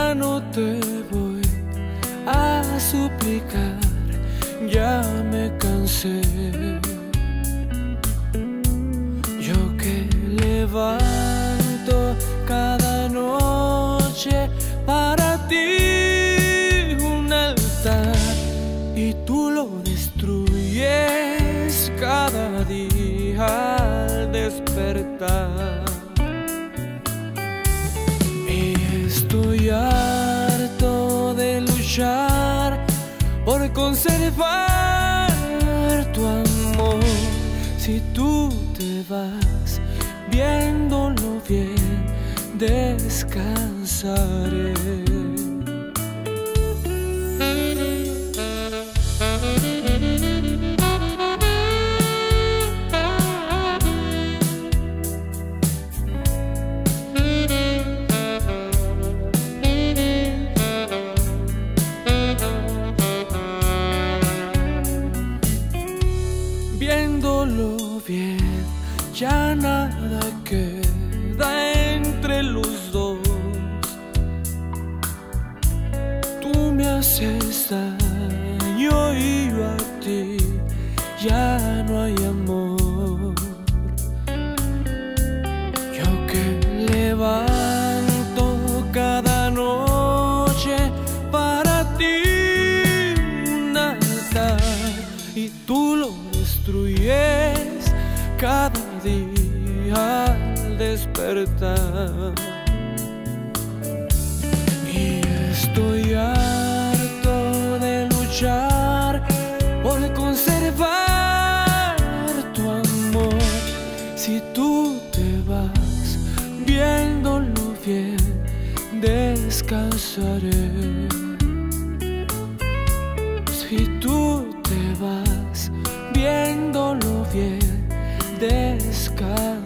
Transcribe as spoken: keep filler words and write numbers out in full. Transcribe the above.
ya no te voy a suplicar, ya me cansé. Yo que levanto cada noche para ti un altar y tú lo destruyes cada día al despertar. Y estoy harto de luchar por conservar tu amor. Si tú te vas, viéndolo bien, descansaré. Viéndolo bien, ya nada queda entre los dos. Tú me haces daño y yo a ti ya no hay amor. Yo que levanto cada noche para ti un altar y tú lo destruyes cada día al despertar. Y estoy harto de luchar por conservar tu amor. Si tú te vas, viéndolo bien, descansaré. Si tú te vas, viéndolo bien, descansaré.